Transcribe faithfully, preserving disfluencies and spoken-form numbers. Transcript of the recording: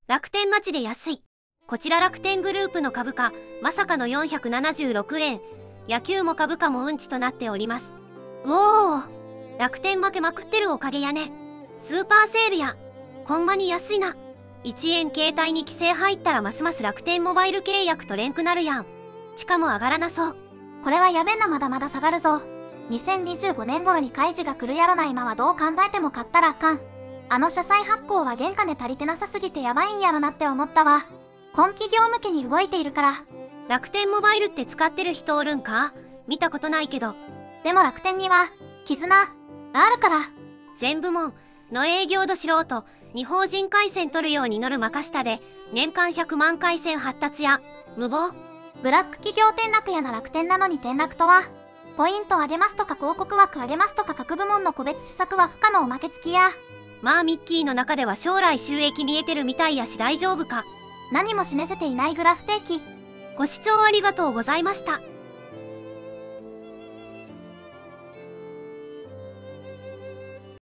楽天マジで安い。こちら楽天グループの株価、まさかのよんひゃくななじゅうろくえん。野球も株価もうんちとなっております。うおー、楽天負けまくってるおかげやね。スーパーセールや。ほんまに安いな。いちえん携帯に規制入ったらますます楽天モバイル契約と連句なるやん。しかも上がらなそう。 これはやべんな、まだまだ下がるぞ。にせんにじゅうごねん頃に開示が来るやろな。今はどう考えても買ったらあかん。あの社債発行は原価で足りてなさすぎてやばいんやろなって思ったわ。本企業向けに動いているから。 楽天モバイルって使ってる人おるんか？見たことないけど。 でも楽天には、絆、あるから。 全部門の営業ど素人、に法人回線取るように乗るまかしたで、年間ひゃくまん回線発達や、無謀。 ブラック企業転落やな楽天なのに転落とは。ポイント上げますとか広告枠上げますとか各部門の個別施策は不可能おまけ付きや。 まあミッキーの中では将来収益見えてるみたいやし大丈夫か。 何も示せていないグラフ定期。 ご視聴ありがとうございました。